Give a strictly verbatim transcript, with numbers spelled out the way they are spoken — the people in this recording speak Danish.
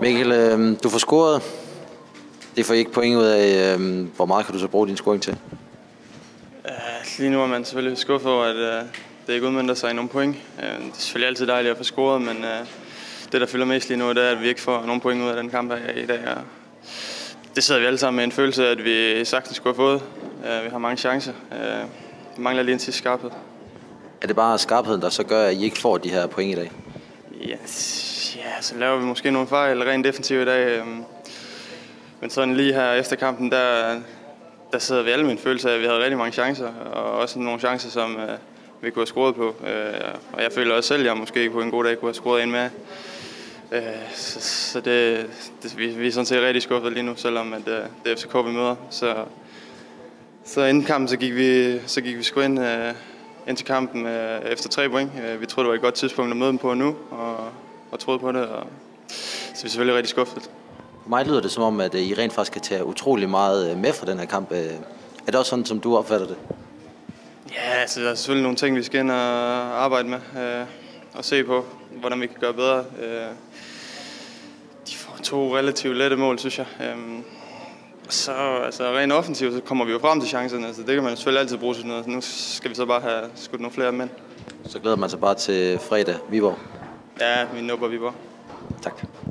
Mikkel, øh, du får scoret. Det får I ikke point ud af. Øh, hvor meget kan du så bruge din scoring til? Uh, lige nu er man selvfølgelig skuffet over, at uh, det ikke udmønter sig i nogle point. Uh, det er selvfølgelig altid dejligt at få scoret, men uh, det, der fylder mest lige nu, det er, at vi ikke får nogen point ud af den kamp her i dag. Og det sidder vi alle sammen med en følelse af, at vi sagtens skulle have fået. Uh, vi har mange chancer. Uh, vi mangler lige en sidste skarphed. Er det bare skarpheden, der så gør, at I ikke får de her point i dag? Yes, ja, så laver vi måske nogle fejl rent defensivt i dag. Um, men sådan lige her efter kampen, der... Der sidder vi alle med en følelse af, at vi havde rigtig mange chancer, og også nogle chancer, som øh, vi kunne have scoret på. Øh, og jeg føler også selv, at jeg måske på en god dag kunne have scoret en med. Øh, så så det, det, vi, vi er sådan set rigtig skuffet lige nu, selvom at, øh, det er F C K, vi møder. Så, så inden kampen, så gik vi, så gik vi sgu ind, øh, ind til kampen øh, efter tre point. Øh, vi troede, det var et godt tidspunkt at møde dem på nu, og, og troede på det. Og, så vi er selvfølgelig rigtig skuffet. For mig lyder det som om, at I rent faktisk kan tage utrolig meget med fra den her kamp. Er det også sådan, som du opfatter det? Ja, altså, der er selvfølgelig nogle ting, vi skal ind og arbejde med øh, og se på, hvordan vi kan gøre bedre. Øh, de får to relativt lette mål, synes jeg. Øh, så altså, rent offensivt, så kommer vi jo frem til chancerne, så det kan man selvfølgelig altid bruge til noget. Nu skal vi så bare have skudt nogle flere mænd. Så glæder man sig bare til fredag, Viborg. Ja, vi nubber Viborg. Tak.